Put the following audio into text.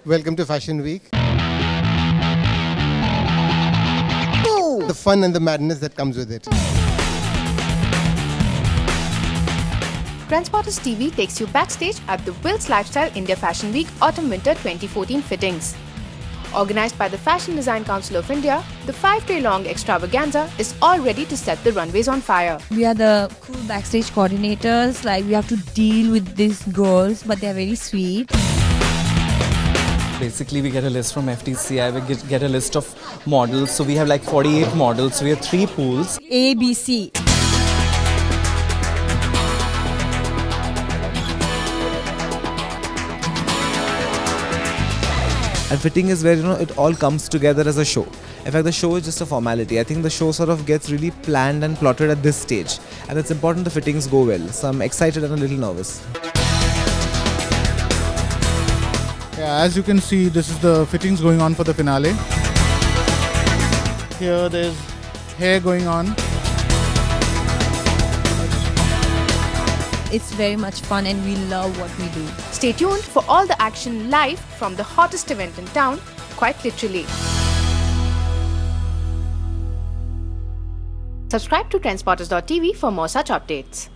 Welcome to Fashion Week. The fun and the madness that comes with it. Transporters TV takes you backstage at the Wills Lifestyle India Fashion Week Autumn-Winter 2014 fittings. Organized by the Fashion Design Council of India, the 5-day-long extravaganza is all ready to set the runways on fire. We are the cool backstage coordinators. Like, we have to deal with these girls, but they are very sweet. Basically, we get a list from FTCI, we get a list of models. So we have like 48 models. So we have 3 pools. A, B, C. And fitting is where, it all comes together as a show. In fact, the show is just a formality. I think the show sort of gets really planned and plotted at this stage. And it's important the fittings go well. So I'm excited and a little nervous. Yeah, as you can see, this is the fittings going on for the finale. Here there's hair going on. It's very much fun and we love what we do. Stay tuned for all the action live from the hottest event in town, quite literally. Subscribe to Trendsporters.tv for more such updates.